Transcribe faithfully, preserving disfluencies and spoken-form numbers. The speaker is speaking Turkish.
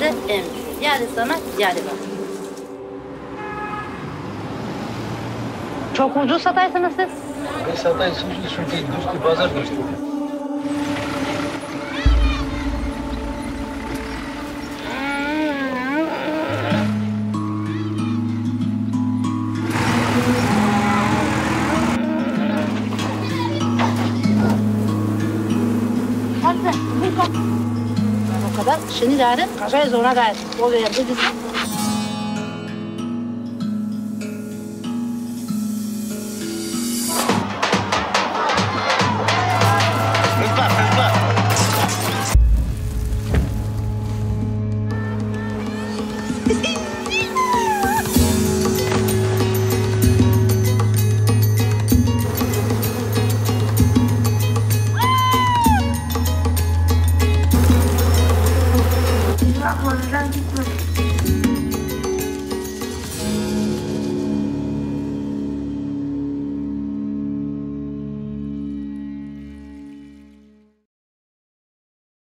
bize emir. Yani sana yani bak. Çok ucuz sataysınız siz. Ne sataysın şu değil, düştü, pazar düştü. Hadi bu kap. O kadar. Şimdi yarın kaçayız ona gayet. O verdi bize. Hızla, hızla. Bak oradan gitme.